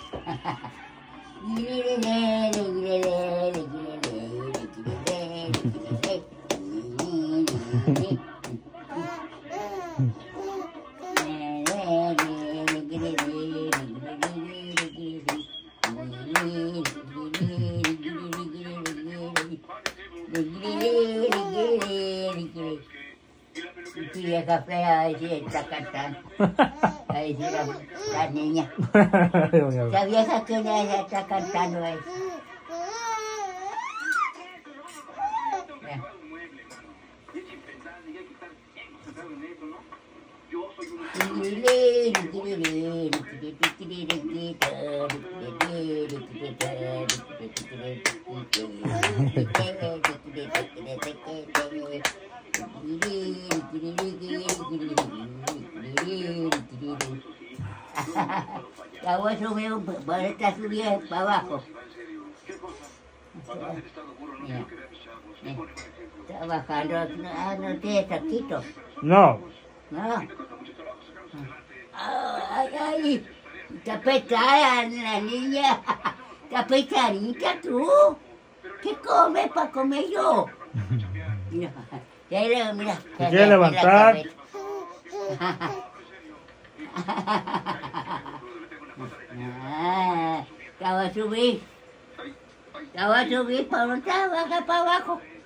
Tía Café, ahí sí está cantando. Ahí sí la niña. La vieja que ella está cantando ahí. Ya voy a subir por esta subida para abajo. Mira, está bajando, no tiene taquito. No. No. Ay, ay, está pesada la niña. Está pesadita tú. ¿Qué comes para comer yo? Mira, mira. ¿Te quieres levantar? Te voy a subir. Te voy a subir para abajo.